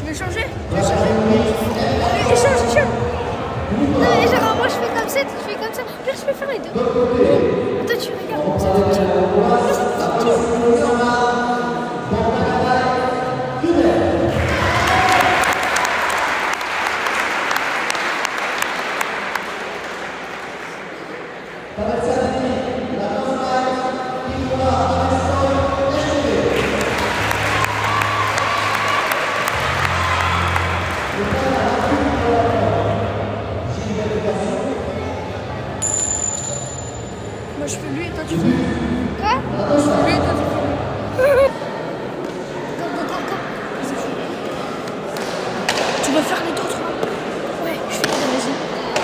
veux changer? Tu veux changer? Échange, échange. Non, mais genre, moi je fais comme ça, toi tu fais comme ça. Regarde, je peux faire les deux. Toi tu regardes, ça fait petit. Ça fait petit. Moi je fais lui et toi tu fais lui. Quoi? Moi je fais lui et toi tu fais lui. Go. Tu vas faire les deux, toi? Ouais, je fais les deux, vas-y.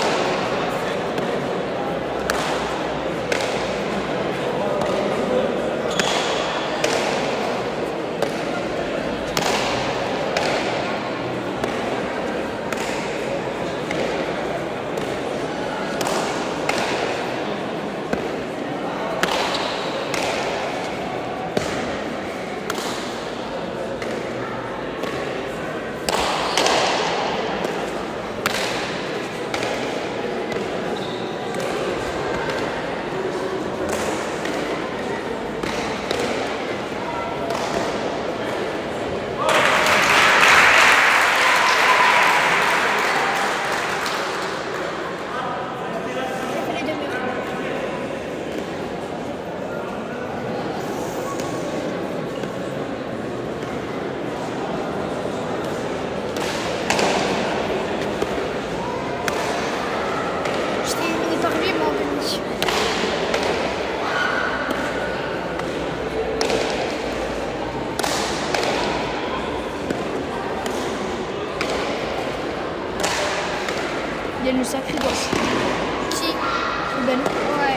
Il y a le sacré gosse. Qui? Ben. Ouais.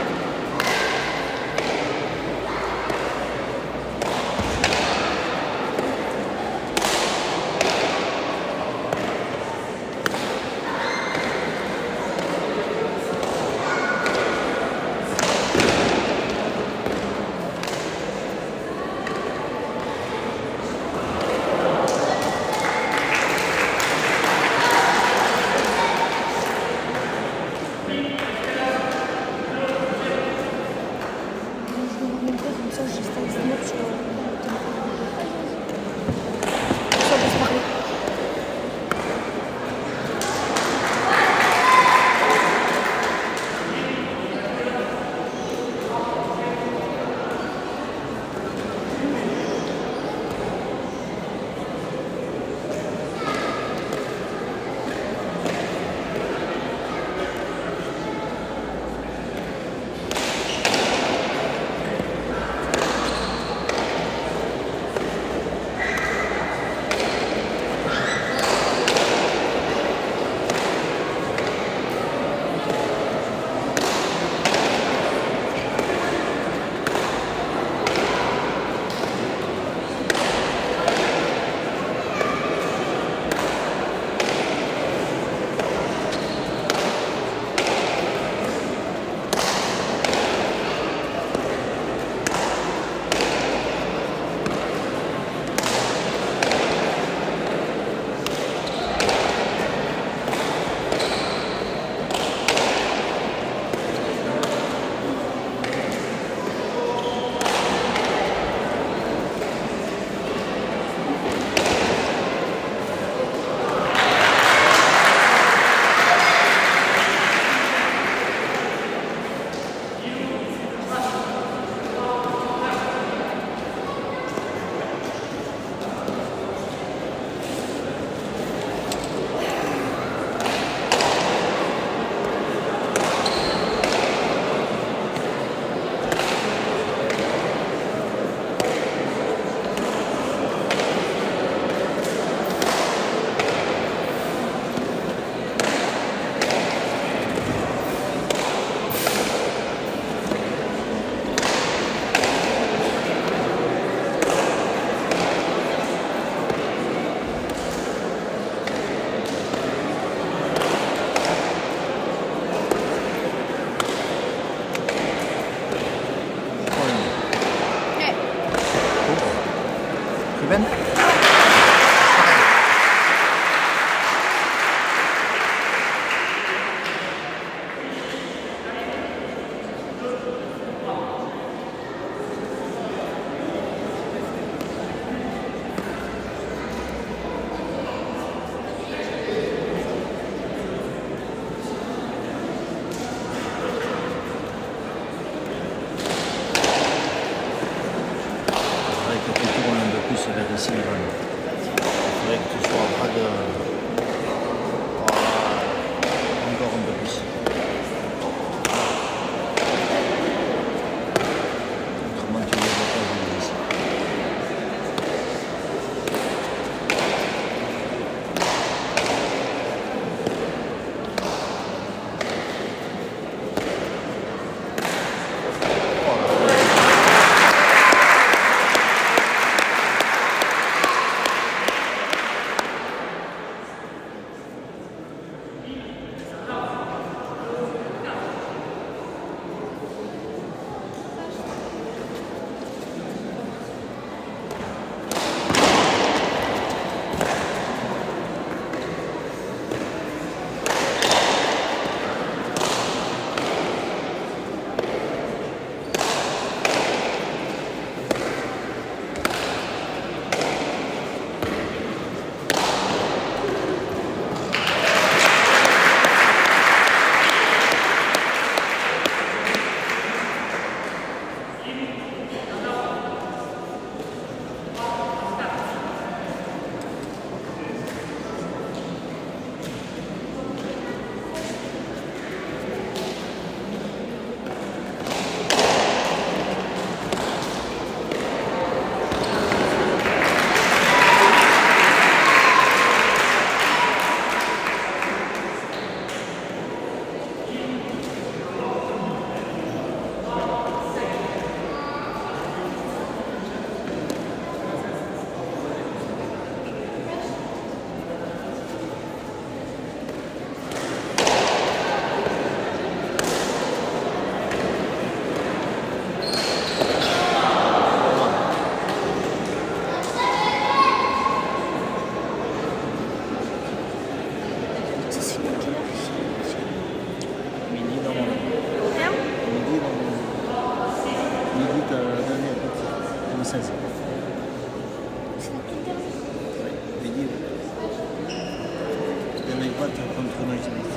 Inter contre United.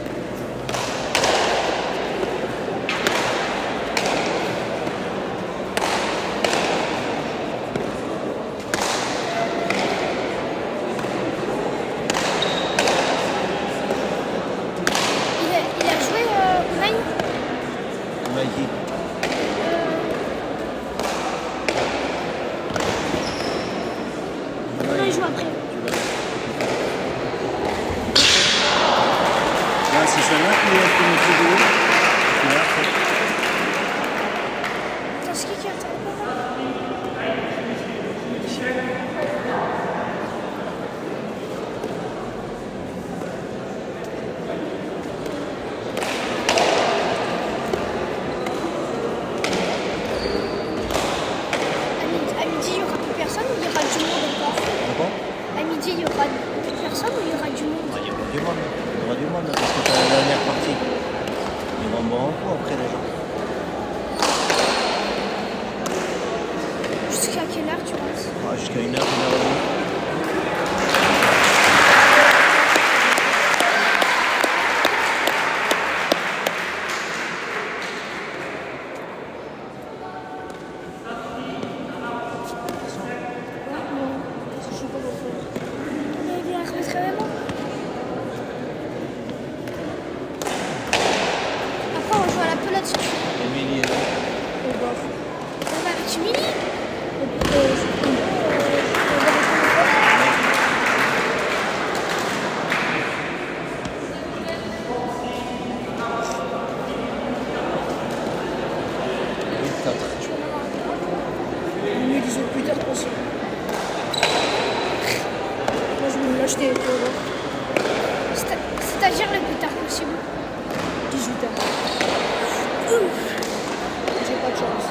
Il a joué Unai? Unai qui? Non, il joue après. Là, c'est celle-là qui nous fait jouer. Attends, c'est qui a un À midi, il n'y aura plus personne ou il y aura du monde encore? Bon. À midi, il y aura plus personne ou il y aura du monde? Il y aura du monde. Il y aura du monde parce que c'est la dernière partie. Ils vont boire un coup après les gens. Jusqu'à quelle heure tu penses? Ah, jusqu'à 1h, 1h30. Après, on joue à la pelote si tu veux. Émilie est là. On va avec Emily. Mieux disons plus tard possible. Moi, je vais me l'acheter, tu vois. C'est-à-dire le plus tard possible. 18h. J'ai pas de chance.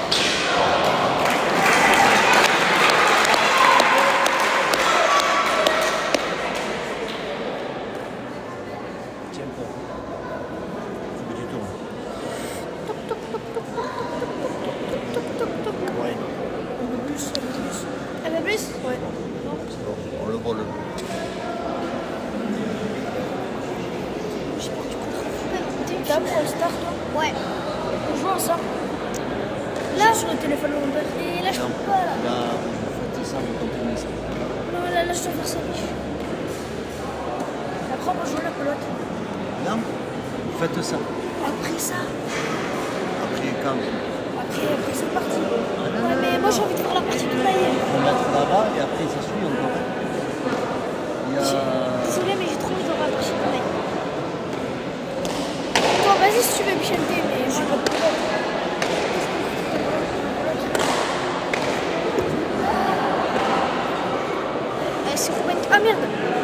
Tiens pas. Faut que tu tournes. Toc, toc, toc, toc, toc, toc, toc, toc, toc, toc. Ouais. Un peu plus, un peu plus. Un peu plus? Ouais. Non. C'est bon. On le vole. J'ai perdu contre T'es là pour le start, toi? Ouais. On joue ensemble. Là, sur le téléphone de mon père. Et là, je Non. peux pas, là. Là, faites ça, vous continuez ça. Non, là, je dois faire ça, biche. Après, on va jouer à la pelote. Non. Faites ça. Après ça. Après, quand? Après, c'est parti. Ouais, mais moi, j'ai envie de faire la partie de Maïe. On va mettre là-bas et après, ça suit encore. Il y a... Désolé, mais j'ai trop envie de voir la partie de Maïe. Toi, vas-y si tu veux, Bichente, mais moi, pas de pelote. C'est Rouben. Ah merde!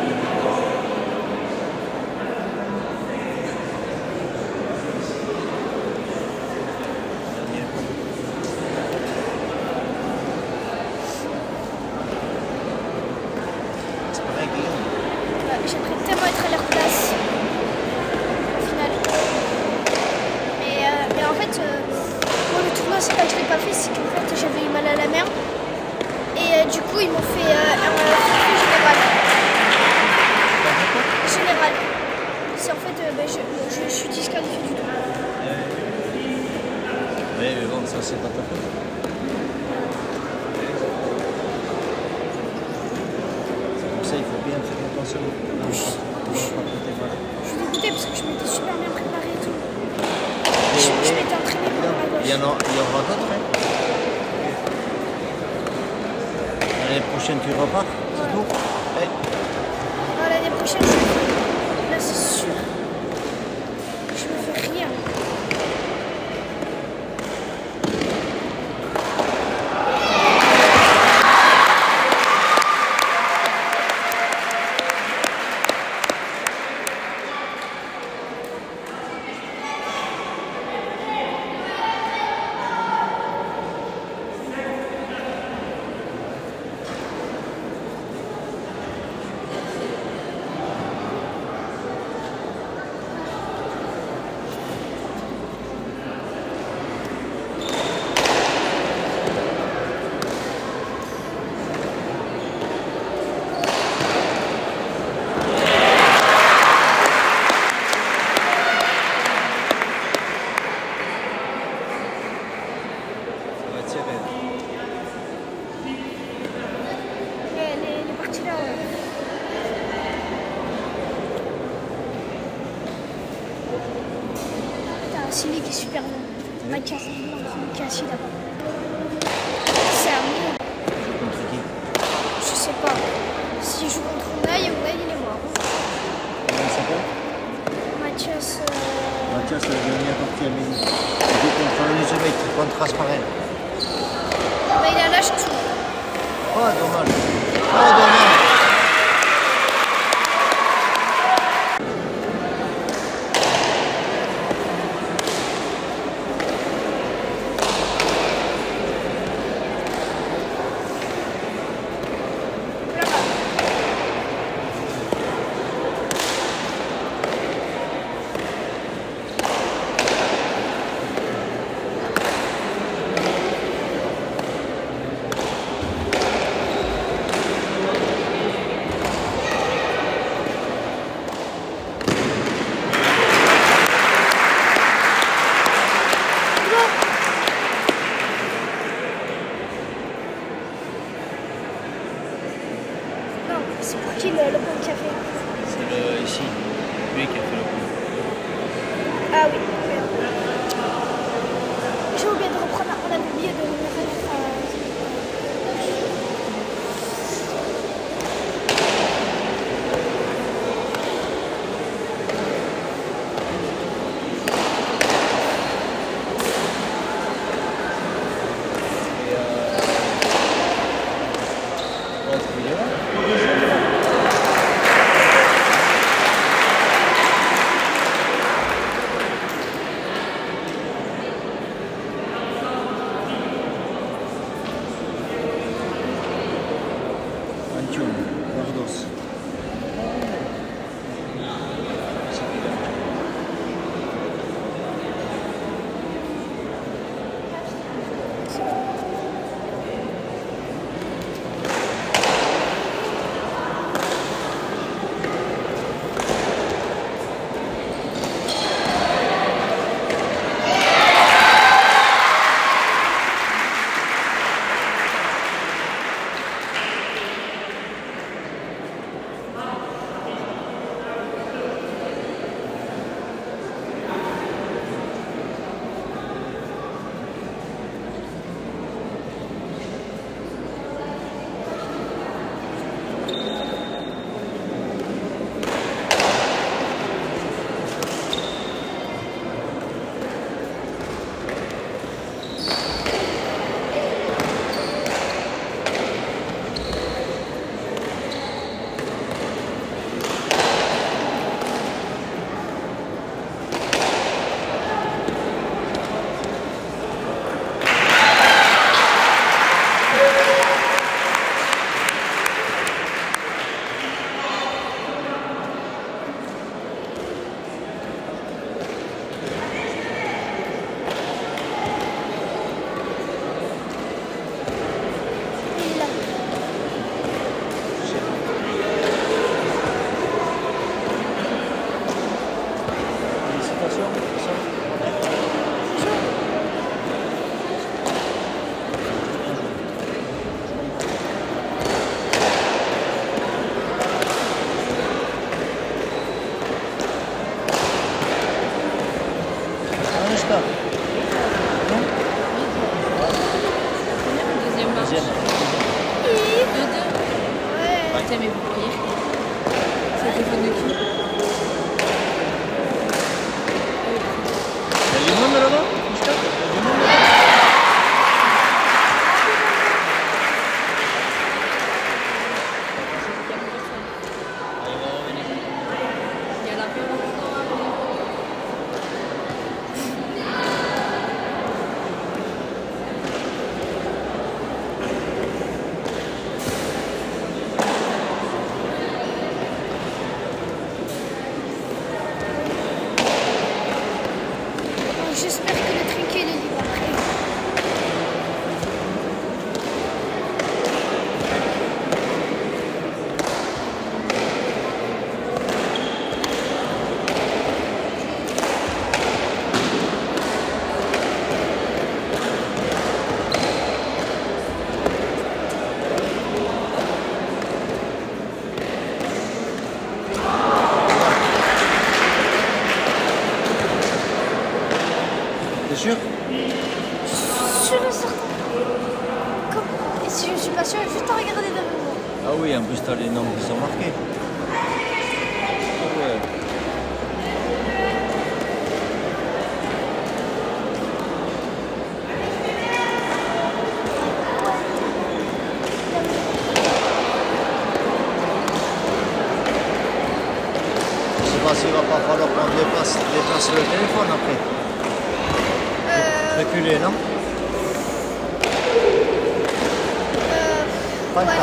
C'est pareil, Guillaume. J'aimerais tellement être à leur place. Au final. Mais en fait, moi le tournoi, c'est pas que je l'ai pas fait, c'est qu'en fait j'avais eu mal à la main. Et du coup, ils m'ont fait un forfait général. Général. C'est en fait, je suis disqualifiée du tout. Oui, mais bon, ça, c'est pas ta faute. C'est pour ça il faut bien faire attention. On va pas prêter mal. Je suis dégoûtée parce que je m'étais super bien préparée et tout. Je m'étais entraînée pour ma gauche. Il y aura d'autres, hein. L'année prochaine, tu repars, c'est tout. Eh, Non, l'année prochaine, là, c'est sûr. Je me fais rien. C'est lui qui est super bon. Mathias, qui est assis là-bas. C'est un mur. Tu joues contre qui? Je sais pas. Si je joue contre Unai, Unai il est mort. Comment il s'appelle? Mathias. Mathias, la dernière partie à midi. Il joue contre Elisabeth, contre Rasparel. Bah, il a lâché tout. Oh, dommage. Oh, dommage. C'est pour qui le bon café? C'est ici, lui qui a fait le coup. Ah oui. J'ai oublié de reprendre. On avait oublié de remettre. Gordos. Deuxième. Ouais. Tiens, mais vous voyez, c'est le téléphone de qui? Il y a du monde là-bas? Mishka? Il y a du monde là-bas? Il y a la peur. T'es sûr? Sûr et certain. Et si je suis pas sûr, juste à regarder devant moi. Ah oui, en plus t'as les nombres qui sont marqués. Ah ouais. Je sais pas s'il va pas falloir qu'on dépasse le téléphone après. Reculer, non? Pas le Ouais. cas.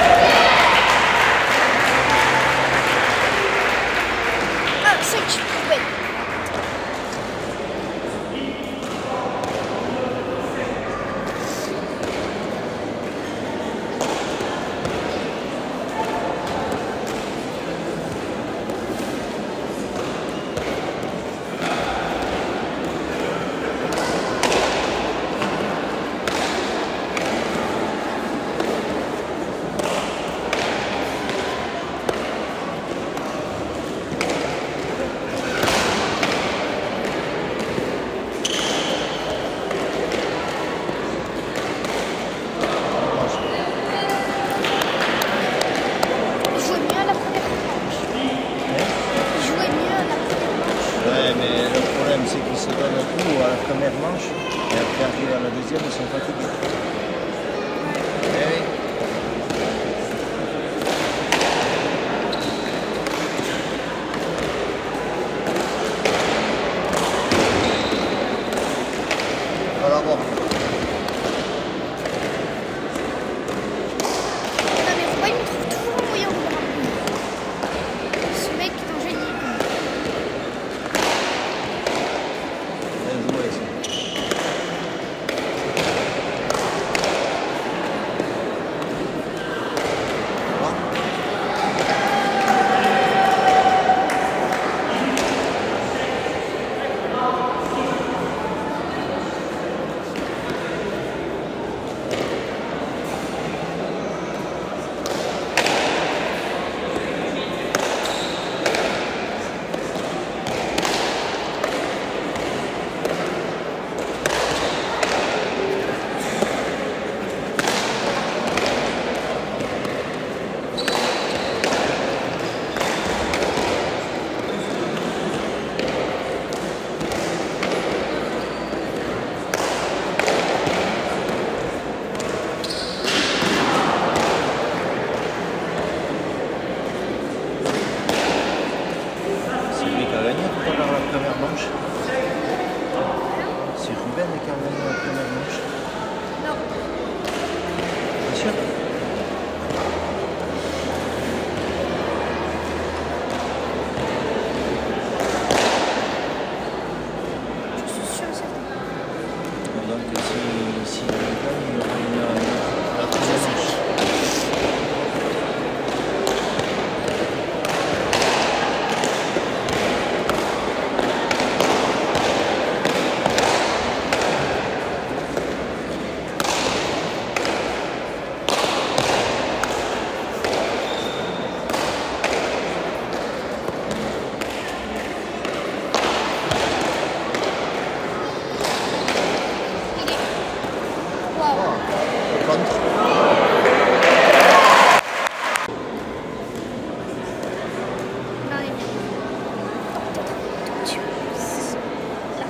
Ah, c'est que je pouvais. Je jouais mieux à la première manche. Je jouais mieux à la première manche. Ouais, mais le problème c'est qu'ils se donnent un coup à la première manche et après arriver à la deuxième, ils sont fatigués. Eh oui. Alors bon, Non mais pourquoi il me trouve toujours un moyen de me ramener? Ce mec est un génie. bien joué ça. C'est lui qui a gagné tout à l'heure la première manche. C'est Ruben qui a gagné la première manche. Non. Bien sûr. Je suis sûre et certaine. Donc si il gagne, il aura la première manche. Il est. Waouh. Contre. Non, il est bien. Là.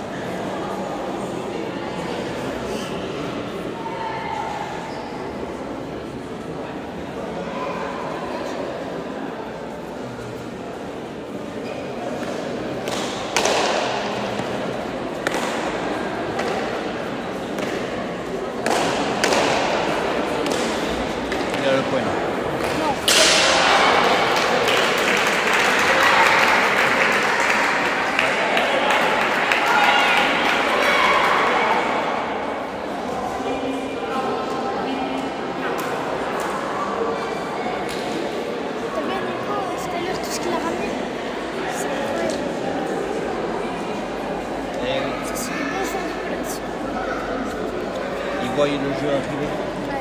Il a le point. Non. T'as bien Nico, tout à l'heure, tout ce qu'il a ramené. C'est incroyable. Eh oui. Ça, c'est des bons joueurs de place. Il voyait le jeu arriver. Ouais.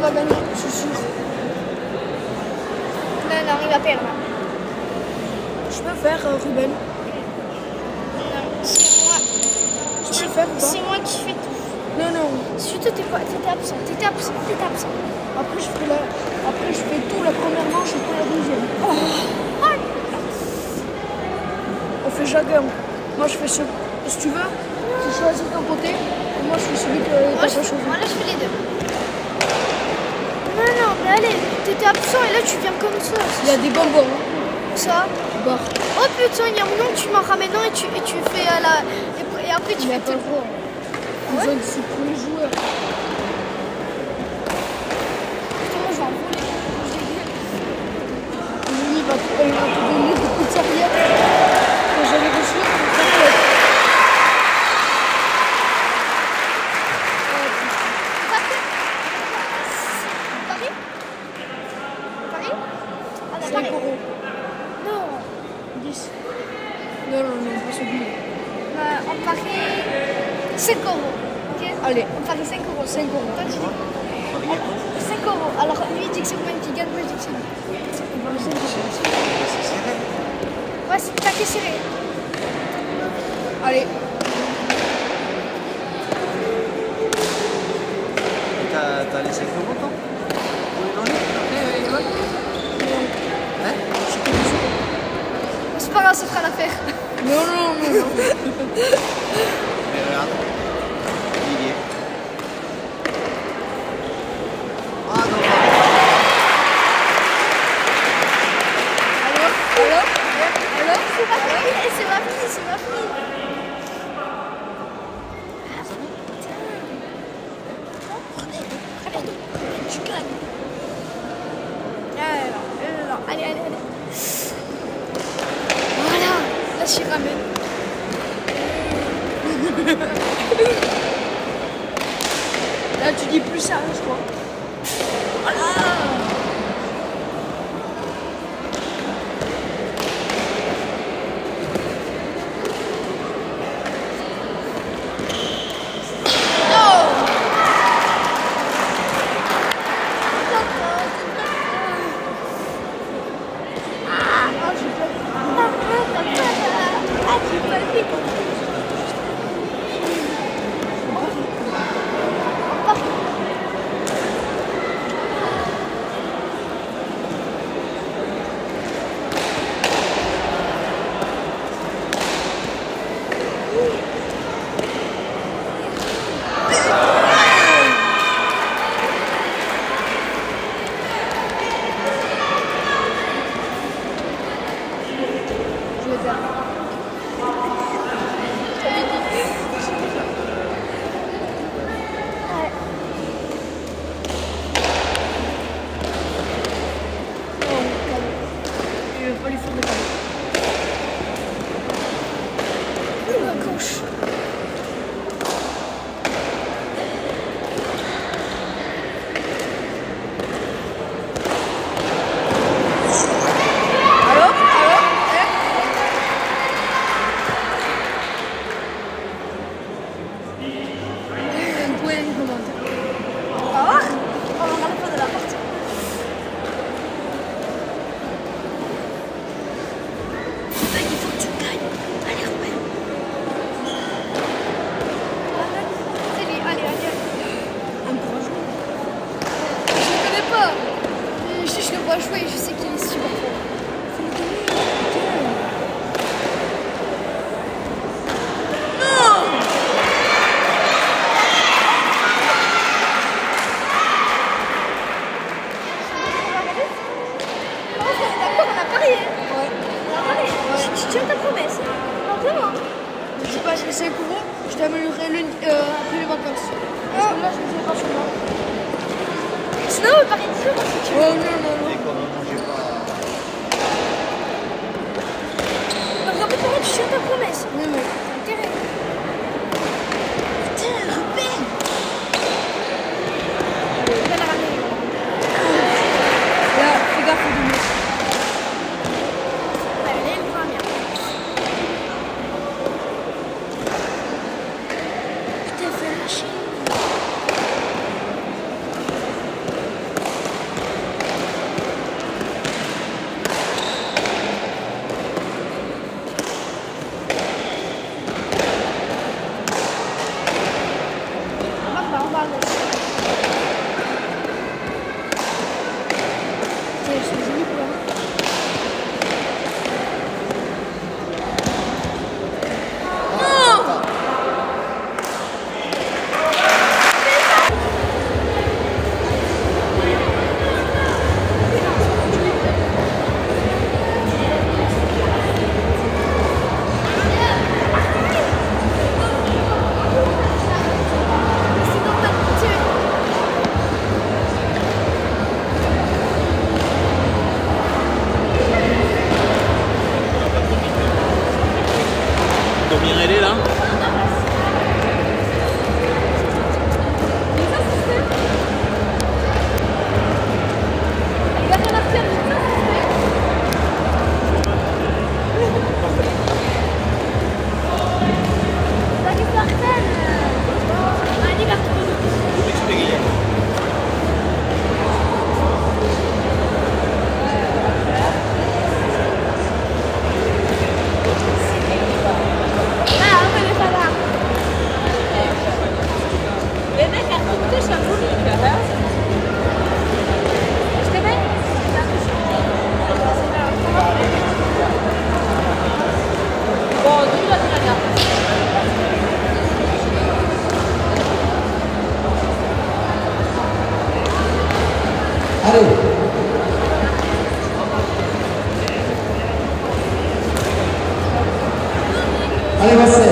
va gagner, je suis sûr. Non, non, il va perdre. Je peux faire Ruben. Non, c'est moi. Je peux faire ou pas? C'est moi qui fais tout. Non, non. Surtout, t'étais absent. T'étais absent. Après, je fais tout la première manche et tout la deuxième. Oh. On fait chacun. Moi, je fais ce. Si tu veux, tu choisis ton côté. Et moi, je fais celui que Moi, t'as je pas choisi. fais les deux. Non, non, mais allez, t'étais absent et là, tu viens comme ça. Il y a des bonbons. Hein. Ça. Bah, Oh putain, il y a un nom, tu m'en ramènes un et tu fais la. Et après, tu il n'y a fais pas le tout. droit. Ils ont dit c'est pour les joueurs. Putain, moi, je vais en voler. Il va te donner des coups de serviette. Quand j'avais reçu, il me fait Paris? Paris? Ah, bah, 5 Paris. euros. Non. 10. Non, non, non, pas celui-là. En Paris, 5 euros. Ok? Allez, En Paris, 5 euros. 5 euros. Toi, tu dis 5 euros. Alors, lui, il dit que c'est moi qui gagne, moi, je dis que c'est lui. Il va me laisser le chance. C'est serré. Ouais, c'est taquet serré. Allez, T'as les 5 euros, toi? Pour les donner? Hein? C'est pas grave, ça fera l'affaire. non, non, non, non. Mais regarde. Il y est. Ah non, Alors, C'est pas fini, c'est pas fini, c'est pas fini. Tu gagnes. Allez, allez, allez. Voilà, là je ramène. là, tu dis plus sérieux, je crois. jouer, je sais qu'il est super fort. Tu tiens ta promesse. Non, vraiment. Je passe les 5 euros, je t'améliorerai après les vacances. Parce que là, je ne sais pas sur moi. Sinon, on paraît sûr si tu veux. Oh non, non, non. Et comme on mangeait pas. Donc, en fait, pour moi, tu tiens ta promesse. Non, non. T'as intérêt. Putain, Ruben. Je vais la ramener. Là, fais gaffe au demi. Elle est une première. Je t'ai fait lâcher. Ty się mówisz, aha? Czekaj. Bo dużo trania. Allez. Allez, Marcel.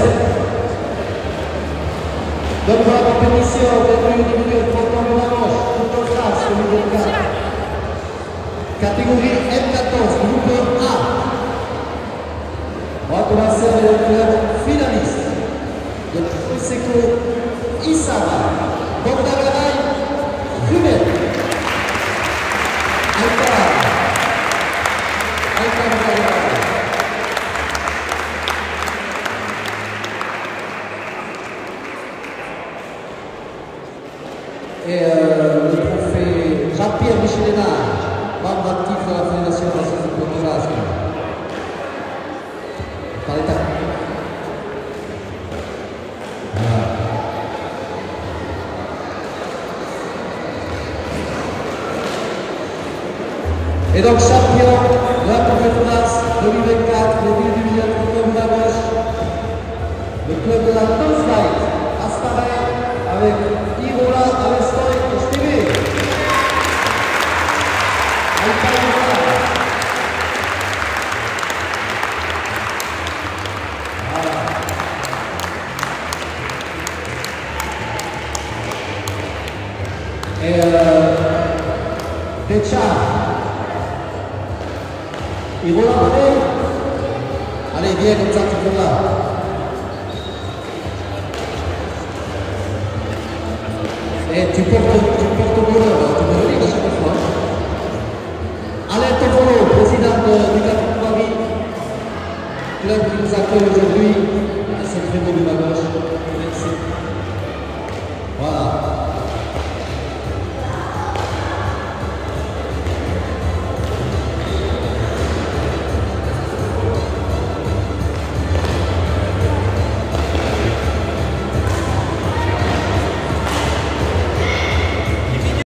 Donc pour la compétition, venu au niveau de Ponton de la Manche, tout en face, au niveau 4. Catégorie M14, groupe A. On va commencer avec le club finaliste. Donc, Seco Isara, Bogdagaray, Ruben. Et le trophée Jean-Pierre Michelinard, membre actif de la Fédération française de Portugal. Par l'état. Et donc champion de la Coupe de France 2024, le ville du milieu du club de la gauche, le club de la Tonslide, Asparay, avec Irola, Alestor et Stevie. Et Decha. Irola, allez, viens comme ça, tu peux là. Et tu portes bonheur, tu peux venir à chaque fois. Alain Tofolo, président du club de Paris, club qui nous accueille aujourd'hui, à cette réunion de ma gauche. Merci. Voilà.